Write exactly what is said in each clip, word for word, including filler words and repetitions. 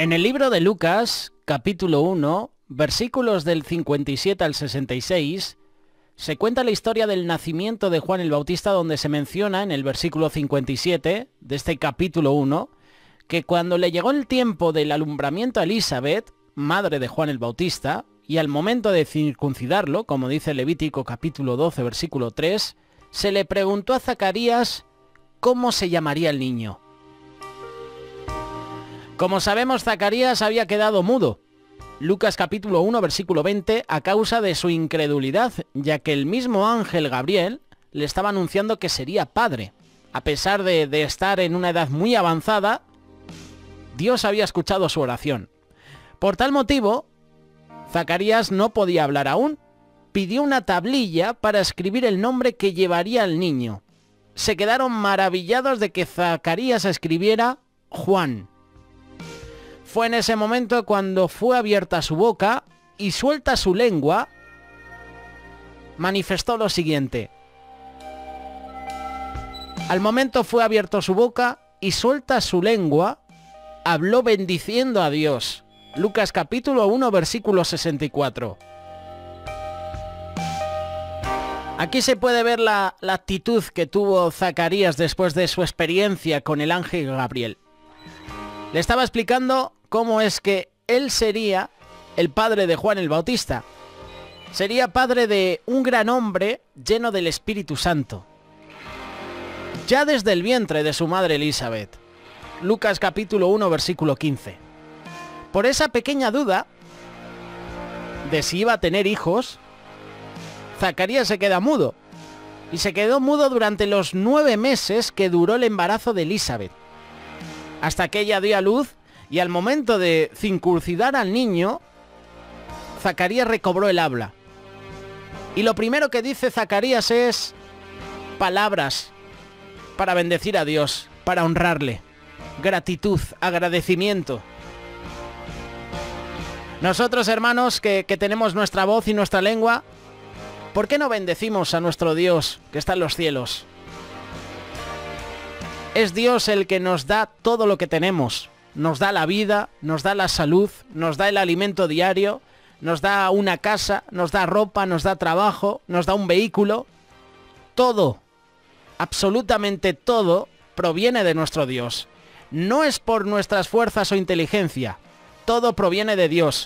En el libro de Lucas, capítulo uno, versículos del cincuenta y siete al sesenta y seis, se cuenta la historia del nacimiento de Juan el Bautista, donde se menciona en el versículo cincuenta y siete de este capítulo uno, que cuando le llegó el tiempo del alumbramiento a Elizabeth, madre de Juan el Bautista, y al momento de circuncidarlo, como dice Levítico capítulo doce, versículo tres, se le preguntó a Zacarías cómo se llamaría el niño. Como sabemos, Zacarías había quedado mudo. Lucas capítulo uno, versículo veinte, a causa de su incredulidad, ya que el mismo ángel Gabriel le estaba anunciando que sería padre. A pesar de, de estar en una edad muy avanzada, Dios había escuchado su oración. Por tal motivo, Zacarías no podía hablar aún. Pidió una tablilla para escribir el nombre que llevaría al niño. Se quedaron maravillados de que Zacarías escribiera Juan. Fue en ese momento cuando fue abierta su boca y suelta su lengua, manifestó lo siguiente. Al momento fue abierto su boca y suelta su lengua, habló bendiciendo a Dios. Lucas capítulo uno, versículo sesenta y cuatro. Aquí se puede ver la, la actitud que tuvo Zacarías después de su experiencia con el ángel Gabriel. Le estaba explicando cómo es que él sería el padre de Juan el Bautista. Sería padre de un gran hombre lleno del Espíritu Santo, ya desde el vientre de su madre Elizabeth. Lucas capítulo uno, versículo quince. Por esa pequeña duda de si iba a tener hijos, Zacarías se queda mudo. Y se quedó mudo durante los nueve meses que duró el embarazo de Elizabeth, hasta que ella dio a luz, y al momento de circuncidar al niño, Zacarías recobró el habla. Y lo primero que dice Zacarías es palabras para bendecir a Dios, para honrarle, gratitud, agradecimiento. Nosotros, hermanos, que, que tenemos nuestra voz y nuestra lengua, ¿por qué no bendecimos a nuestro Dios que está en los cielos? Es Dios el que nos da todo lo que tenemos. Nos da la vida, nos da la salud, nos da el alimento diario, nos da una casa, nos da ropa, nos da trabajo, nos da un vehículo. Todo, absolutamente todo, proviene de nuestro Dios. No es por nuestras fuerzas o inteligencia. Todo proviene de Dios.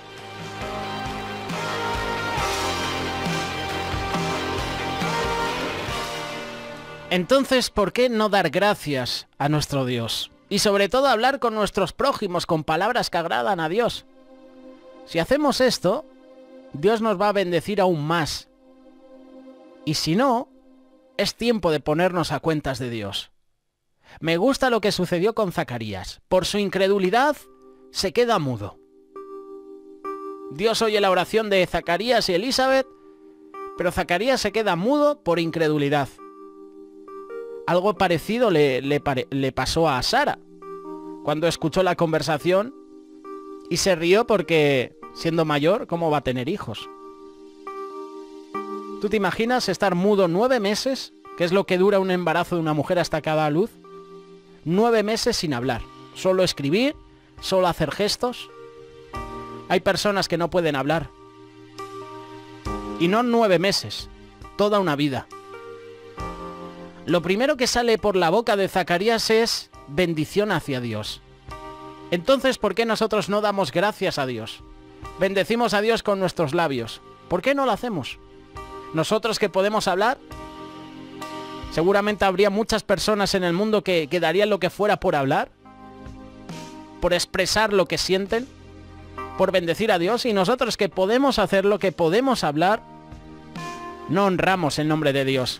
Entonces, ¿por qué no dar gracias a nuestro Dios? Y sobre todo hablar con nuestros prójimos con palabras que agradan a Dios. Si hacemos esto, Dios nos va a bendecir aún más. Y si no, es tiempo de ponernos a cuentas de Dios. Me gusta lo que sucedió con Zacarías. Por su incredulidad, se queda mudo. Dios oye la oración de Zacarías y Elizabeth, pero Zacarías se queda mudo por incredulidad. Algo parecido le, le, le pasó a Sara, cuando escuchó la conversación y se rió porque, siendo mayor, ¿cómo va a tener hijos? ¿Tú te imaginas estar mudo nueve meses, que es lo que dura un embarazo de una mujer hasta que da a luz? Nueve meses sin hablar, solo escribir, solo hacer gestos. Hay personas que no pueden hablar. Y no nueve meses, toda una vida. Lo primero que sale por la boca de Zacarías es bendición hacia Dios. Entonces, ¿por qué nosotros no damos gracias a Dios? Bendecimos a Dios con nuestros labios. ¿Por qué no lo hacemos? Nosotros que podemos hablar, seguramente habría muchas personas en el mundo que, que darían lo que fuera por hablar, por expresar lo que sienten, por bendecir a Dios, y nosotros que podemos hacer lo que podemos hablar, no honramos el nombre de Dios.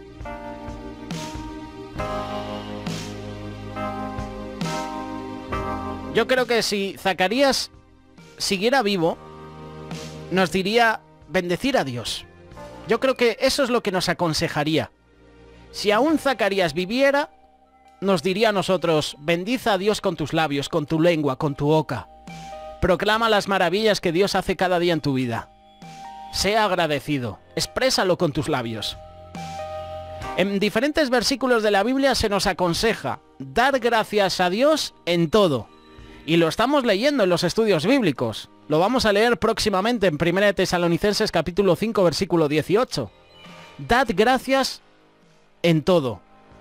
Yo creo que si Zacarías siguiera vivo, nos diría bendecir a Dios. Yo creo que eso es lo que nos aconsejaría. Si aún Zacarías viviera, nos diría a nosotros, bendiza a Dios con tus labios, con tu lengua, con tu boca. Proclama las maravillas que Dios hace cada día en tu vida. Sea agradecido, exprésalo con tus labios. En diferentes versículos de la Biblia se nos aconseja dar gracias a Dios en todo. Y lo estamos leyendo en los estudios bíblicos. Lo vamos a leer próximamente en Primera de Tesalonicenses capítulo cinco, versículo dieciocho. Dad gracias en todo.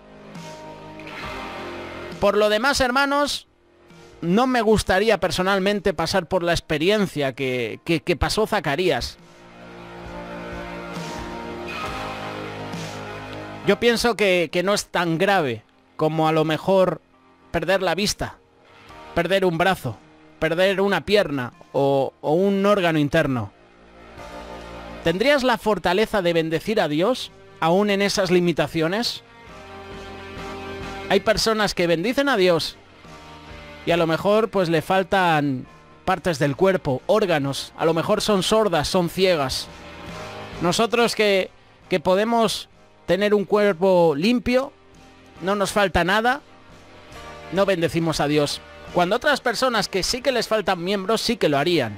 Por lo demás, hermanos, no me gustaría personalmente pasar por la experiencia que, que, que pasó Zacarías. Yo pienso que, que no es tan grave como a lo mejor perder la vista, perder un brazo, perder una pierna o, o un órgano interno. ¿Tendrías la fortaleza de bendecir a Dios aún en esas limitaciones? Hay personas que bendicen a Dios y a lo mejor pues le faltan partes del cuerpo, órganos, a lo mejor son sordas, son ciegas. Nosotros que, que podemos tener un cuerpo limpio, no nos falta nada, no bendecimos a Dios. Cuando otras personas que sí que les faltan miembros, sí que lo harían.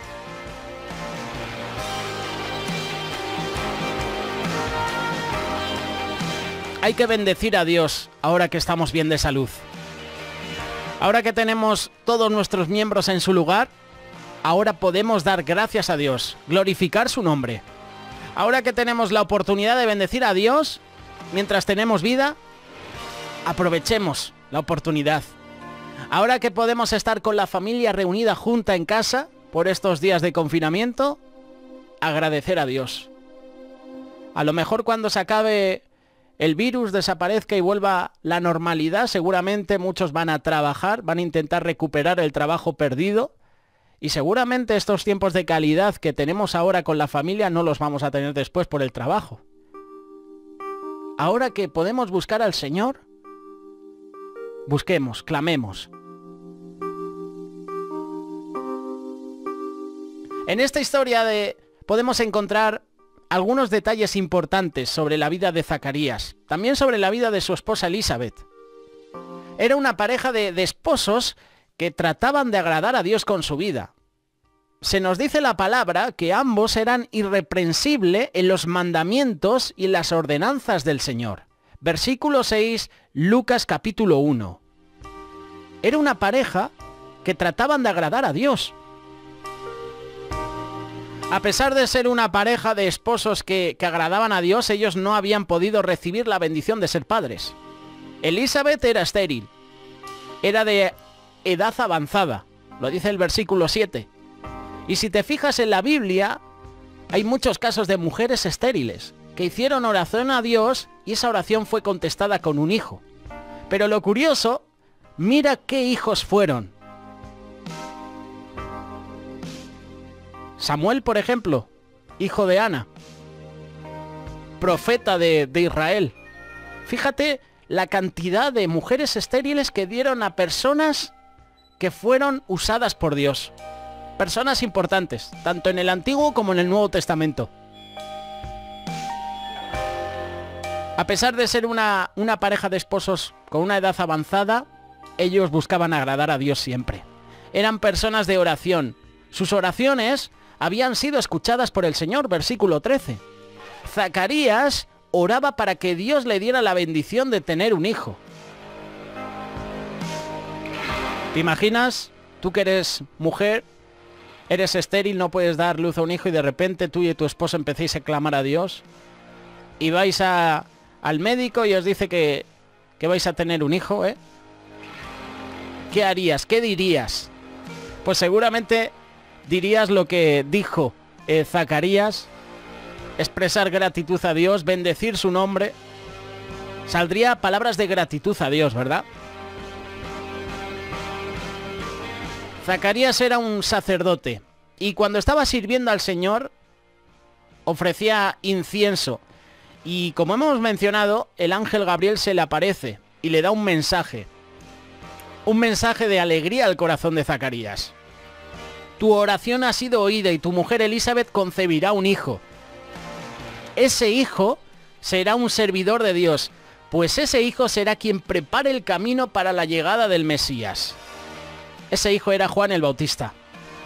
Hay que bendecir a Dios ahora que estamos bien de salud. Ahora que tenemos todos nuestros miembros en su lugar, ahora podemos dar gracias a Dios, glorificar su nombre. Ahora que tenemos la oportunidad de bendecir a Dios, mientras tenemos vida, aprovechemos la oportunidad. Ahora que podemos estar con la familia reunida junta en casa por estos días de confinamiento, agradecer a Dios. A lo mejor cuando se acabe el virus, desaparezca y vuelva la normalidad, seguramente muchos van a trabajar, van a intentar recuperar el trabajo perdido y seguramente estos tiempos de calidad que tenemos ahora con la familia no los vamos a tener después por el trabajo. Ahora que podemos buscar al Señor, busquemos, clamemos. En esta historia de podemos encontrar algunos detalles importantes sobre la vida de Zacarías, también sobre la vida de su esposa Elizabeth. Era una pareja de, de esposos que trataban de agradar a Dios con su vida. Se nos dice la palabra que ambos eran irreprensibles en los mandamientos y las ordenanzas del Señor. Versículo seis, Lucas capítulo uno. Era una pareja que trataban de agradar a Dios. A pesar de ser una pareja de esposos que, que agradaban a Dios, ellos no habían podido recibir la bendición de ser padres. Elizabeth era estéril, era de edad avanzada, lo dice el versículo siete. Y si te fijas en la Biblia, hay muchos casos de mujeres estériles que hicieron oración a Dios y esa oración fue contestada con un hijo. Pero lo curioso, mira qué hijos fueron. Samuel, por ejemplo, hijo de Ana, profeta de, de Israel. Fíjate la cantidad de mujeres estériles que dieron a personas que fueron usadas por Dios. Personas importantes, tanto en el Antiguo como en el Nuevo Testamento. A pesar de ser una, una pareja de esposos con una edad avanzada, ellos buscaban agradar a Dios siempre. Eran personas de oración. Sus oraciones habían sido escuchadas por el Señor, versículo trece. Zacarías oraba para que Dios le diera la bendición de tener un hijo. ¿Te imaginas? Tú que eres mujer, eres estéril, no puedes dar luz a un hijo y de repente tú y tu esposo empecéis a clamar a Dios y vais a, al médico y os dice que, que vais a tener un hijo, ¿eh? ¿Qué harías? ¿Qué dirías? Pues seguramente dirías lo que dijo eh, Zacarías, expresar gratitud a Dios, bendecir su nombre. Saldría palabras de gratitud a Dios, ¿verdad? Zacarías era un sacerdote y cuando estaba sirviendo al Señor ofrecía incienso y como hemos mencionado, el ángel Gabriel se le aparece y le da un mensaje, un mensaje de alegría al corazón de Zacarías. Tu oración ha sido oída y tu mujer Elizabeth concebirá un hijo. Ese hijo será un servidor de Dios, pues ese hijo será quien prepare el camino para la llegada del Mesías. Ese hijo era Juan el Bautista.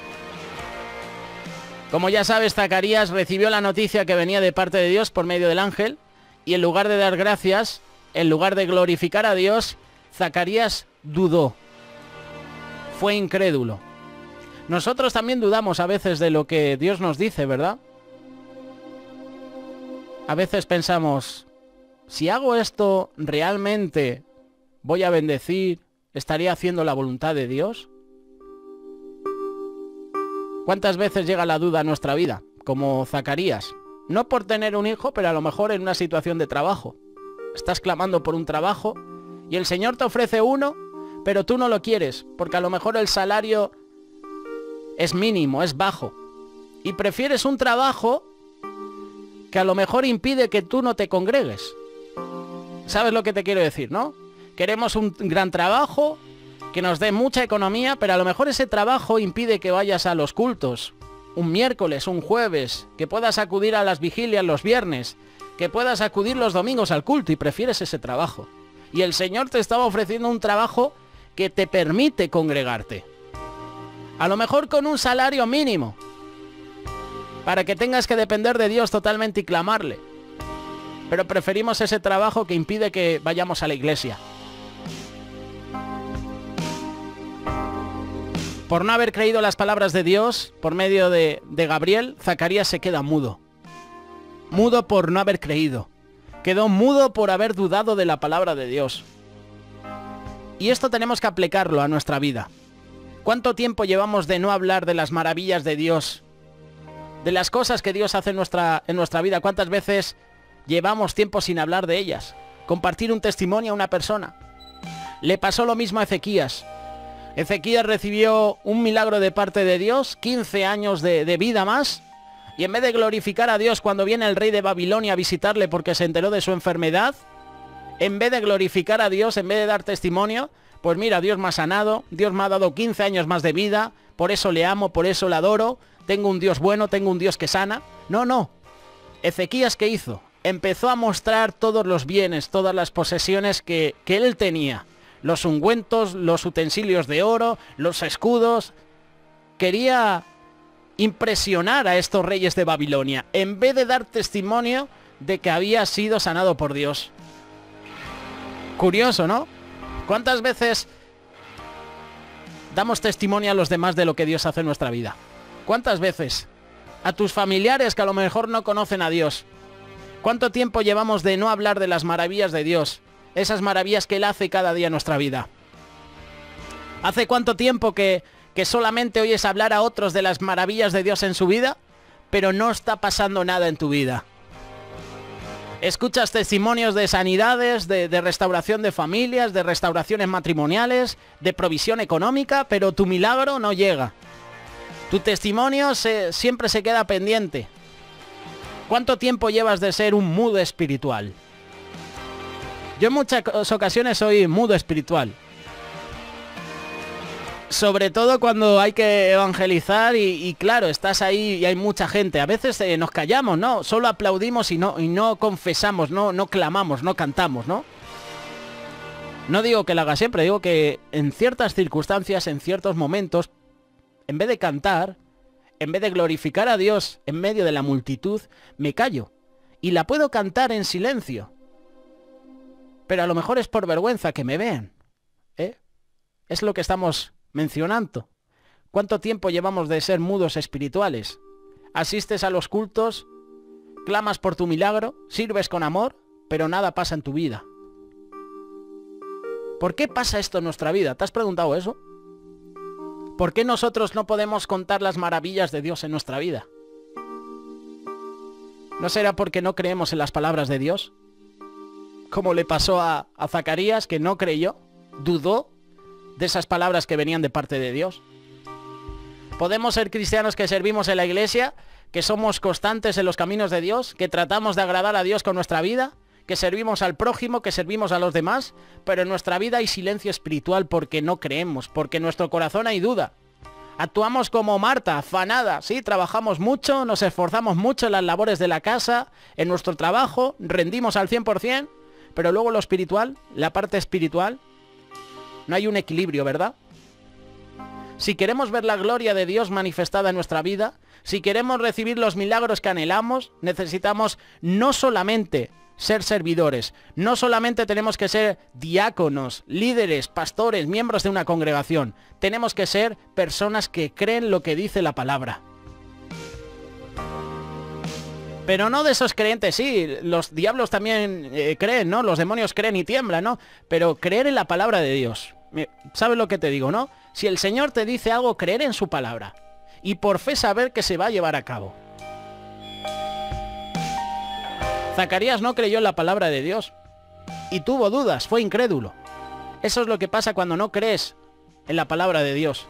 Como ya sabes, Zacarías recibió la noticia que venía de parte de Dios por medio del ángel y en lugar de dar gracias, en lugar de glorificar a Dios, Zacarías dudó. fue incrédulo. Nosotros también dudamos a veces de lo que Dios nos dice, ¿verdad? A veces pensamos, si hago esto, ¿realmente voy a bendecir? ¿Estaría haciendo la voluntad de Dios? ¿Cuántas veces llega la duda a nuestra vida? Como Zacarías. No por tener un hijo, pero a lo mejor en una situación de trabajo. Estás clamando por un trabajo y el Señor te ofrece uno, pero tú no lo quieres, porque a lo mejor el salario es mínimo, es bajo. Y prefieres un trabajo que a lo mejor impide que tú no te congregues. ¿Sabes lo que te quiero decir, no? Queremos un gran trabajo que nos dé mucha economía, pero a lo mejor ese trabajo impide que vayas a los cultos un miércoles, un jueves, que puedas acudir a las vigilias los viernes, que puedas acudir los domingos al culto, y prefieres ese trabajo. Y el Señor te estaba ofreciendo un trabajo que te permite congregarte. A lo mejor con un salario mínimo, para que tengas que depender de Dios totalmente y clamarle. Pero preferimos ese trabajo que impide que vayamos a la iglesia. Por no haber creído las palabras de Dios, por medio de, de Gabriel, Zacarías se queda mudo. Mudo por no haber creído. Quedó mudo por haber dudado de la palabra de Dios. Y esto tenemos que aplicarlo a nuestra vida. ¿Cuánto tiempo llevamos de no hablar de las maravillas de Dios? De las cosas que Dios hace en nuestra, en nuestra vida. ¿Cuántas veces llevamos tiempo sin hablar de ellas? Compartir un testimonio a una persona. Le pasó lo mismo a Ezequías. Ezequías recibió un milagro de parte de Dios, quince años de, de vida más, y en vez de glorificar a Dios cuando viene el rey de Babilonia a visitarle porque se enteró de su enfermedad, en vez de glorificar a Dios, en vez de dar testimonio, pues mira, Dios me ha sanado, Dios me ha dado quince años más de vida, por eso le amo, por eso le adoro, tengo un Dios bueno, tengo un Dios que sana. No, no. Ezequías, ¿qué hizo? Empezó a mostrar todos los bienes, todas las posesiones que, que él tenía. Los ungüentos, los utensilios de oro, los escudos. Quería impresionar a estos reyes de Babilonia, en vez de dar testimonio de que había sido sanado por Dios. Curioso, ¿no? ¿Cuántas veces damos testimonio a los demás de lo que Dios hace en nuestra vida? ¿Cuántas veces? A tus familiares que a lo mejor no conocen a Dios. ¿Cuánto tiempo llevamos de no hablar de las maravillas de Dios? Esas maravillas que Él hace cada día en nuestra vida. ¿Hace cuánto tiempo que, que solamente oyes hablar a otros de las maravillas de Dios en su vida, pero no está pasando nada en tu vida? Escuchas testimonios de sanidades, de, de restauración de familias, de restauraciones matrimoniales, de provisión económica, pero tu milagro no llega. Tu testimonio se, siempre se queda pendiente. ¿Cuánto tiempo llevas de ser un mudo espiritual? Yo en muchas ocasiones soy mudo espiritual. Sobre todo cuando hay que evangelizar y, y claro, estás ahí y hay mucha gente. A veces eh, nos callamos, ¿no? Solo aplaudimos y no, y no confesamos, no, no clamamos, no cantamos, ¿no? No digo que lo haga siempre, digo que en ciertas circunstancias, en ciertos momentos, en vez de cantar, en vez de glorificar a Dios en medio de la multitud, me callo. Y la puedo cantar en silencio. Pero a lo mejor es por vergüenza que me vean, ¿eh? Es lo que estamos mencionando. ¿Cuánto tiempo llevamos de ser mudos espirituales? Asistes a los cultos, clamas por tu milagro, sirves con amor, pero nada pasa en tu vida. ¿Por qué pasa esto en nuestra vida? ¿Te has preguntado eso? ¿Por qué nosotros no podemos contar las maravillas de Dios en nuestra vida? ¿No será porque no creemos en las palabras de Dios? Como le pasó a, a Zacarías, que no creyó, dudó de esas palabras que venían de parte de Dios. Podemos ser cristianos que servimos en la iglesia, que somos constantes en los caminos de Dios, que tratamos de agradar a Dios con nuestra vida, que servimos al prójimo, que servimos a los demás, pero en nuestra vida hay silencio espiritual porque no creemos, porque en nuestro corazón hay duda. Actuamos como Marta, afanada, sí, trabajamos mucho, nos esforzamos mucho en las labores de la casa, en nuestro trabajo, rendimos al cien por cien, pero luego lo espiritual, la parte espiritual, no hay un equilibrio, ¿verdad? Si queremos ver la gloria de Dios manifestada en nuestra vida, si queremos recibir los milagros que anhelamos, necesitamos no solamente ser servidores. No solamente tenemos que ser diáconos, líderes, pastores, miembros de una congregación. Tenemos que ser personas que creen lo que dice la palabra. Pero no de esos creyentes, sí, los diablos también eh, creen, ¿no? Los demonios creen y tiemblan, ¿no? Pero creer en la palabra de Dios. ¿Sabes lo que te digo, no? Si el Señor te dice algo, creer en su palabra. Y por fe saber que se va a llevar a cabo. Zacarías no creyó en la palabra de Dios. Y tuvo dudas, fue incrédulo. Eso es lo que pasa cuando no crees en la palabra de Dios.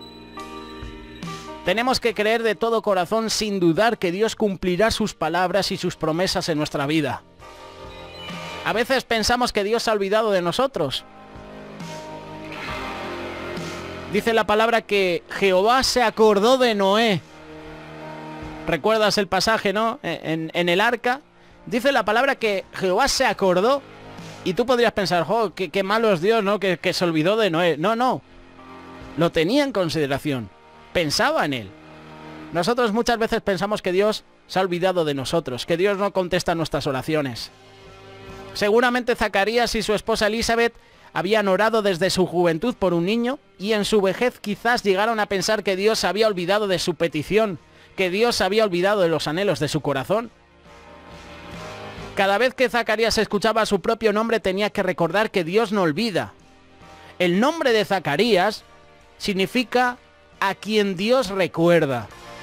Tenemos que creer de todo corazón sin dudar que Dios cumplirá sus palabras y sus promesas en nuestra vida. A veces pensamos que Dios se ha olvidado de nosotros. Dice la palabra que Jehová se acordó de Noé. ¿Recuerdas el pasaje, no? En, en el arca. Dice la palabra que Jehová se acordó. Y tú podrías pensar, jo, qué, qué malo es Dios, ¿no? Que, que se olvidó de Noé. No, no. Lo tenía en consideración. Pensaba en él. Nosotros muchas veces pensamos que Dios se ha olvidado de nosotros, que Dios no contesta nuestras oraciones. Seguramente Zacarías y su esposa Elizabeth habían orado desde su juventud por un niño y en su vejez quizás llegaron a pensar que Dios se había olvidado de su petición, que Dios se había olvidado de los anhelos de su corazón. Cada vez que Zacarías escuchaba su propio nombre tenía que recordar que Dios no olvida. El nombre de Zacarías significa a quien Dios recuerda.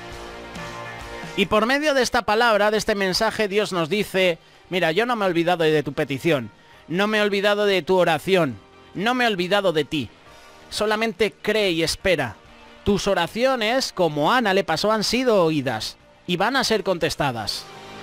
Y por medio de esta palabra, de este mensaje, Dios nos dice, mira, yo no me he olvidado de tu petición, no me he olvidado de tu oración, no me he olvidado de ti. Solamente cree y espera. Tus oraciones, como a Ana le pasó, han sido oídas y van a ser contestadas.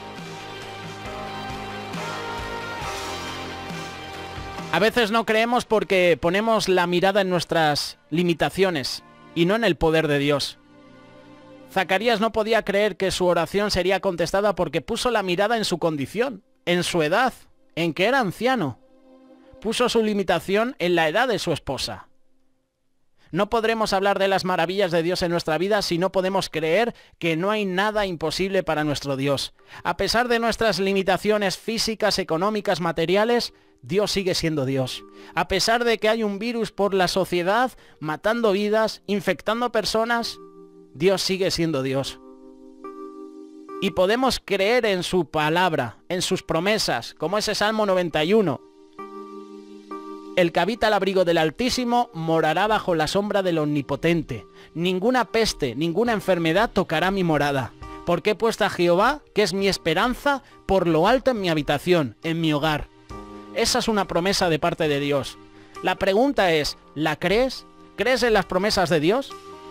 A veces no creemos porque ponemos la mirada en nuestras limitaciones y no en el poder de Dios. Zacarías no podía creer que su oración sería contestada porque puso la mirada en su condición, en su edad, en que era anciano. Puso su limitación en la edad de su esposa. No podremos hablar de las maravillas de Dios en nuestra vida si no podemos creer que no hay nada imposible para nuestro Dios. A pesar de nuestras limitaciones físicas, económicas, materiales, Dios sigue siendo Dios. A pesar de que hay un virus por la sociedad, matando vidas, infectando personas, Dios sigue siendo Dios. Y podemos creer en su palabra, en sus promesas, como ese Salmo noventa y uno. El que habita al abrigo del Altísimo morará bajo la sombra del Omnipotente. Ninguna peste, ninguna enfermedad tocará mi morada. Porque he puesto a Jehová, que es mi esperanza, por lo alto en mi habitación, en mi hogar. Esa es una promesa de parte de Dios. La pregunta es, ¿la crees? ¿Crees en las promesas de Dios?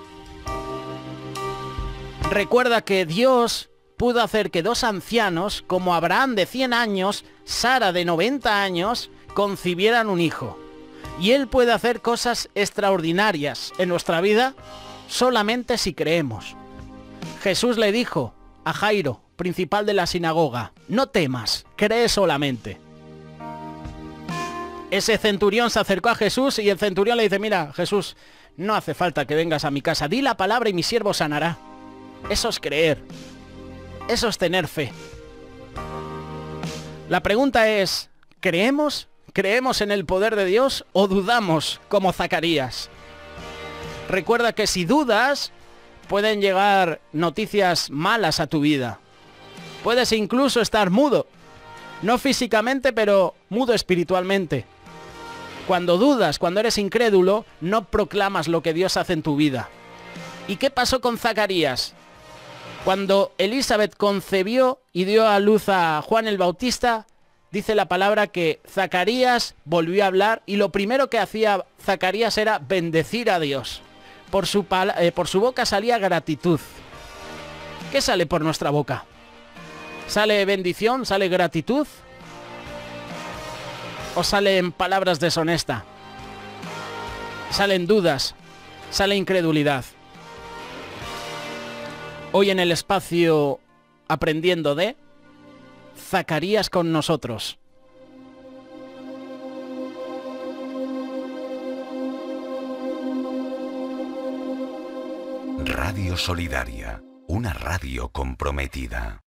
Recuerda que Dios pudo hacer que dos ancianos, como Abraham de cien años, Sara de noventa años, concibieran un hijo. Y Él puede hacer cosas extraordinarias en nuestra vida solamente si creemos. Jesús le dijo a Jairo, principal de la sinagoga, no temas, cree solamente. Ese centurión se acercó a Jesús y el centurión le dice, mira, Jesús, no hace falta que vengas a mi casa, di la palabra y mi siervo sanará. Eso es creer. Eso es tener fe. La pregunta es, ¿creemos? ¿Creemos en el poder de Dios o dudamos como Zacarías? Recuerda que si dudas, pueden llegar noticias malas a tu vida. Puedes incluso estar mudo. No físicamente, pero mudo espiritualmente. Cuando dudas, cuando eres incrédulo, no proclamas lo que Dios hace en tu vida. ¿Y qué pasó con Zacarías? Cuando Elizabeth concebió y dio a luz a Juan el Bautista, dice la palabra que Zacarías volvió a hablar y lo primero que hacía Zacarías era bendecir a Dios. Por su, eh, por su boca salía gratitud. ¿Qué sale por nuestra boca? ¿Sale bendición? ¿Sale gratitud? ¿O salen palabras deshonestas? ¿Salen dudas? ¿Sale incredulidad? Hoy en el espacio Aprendiendo de Zacarías con nosotros. Radio Solidaria, una radio comprometida.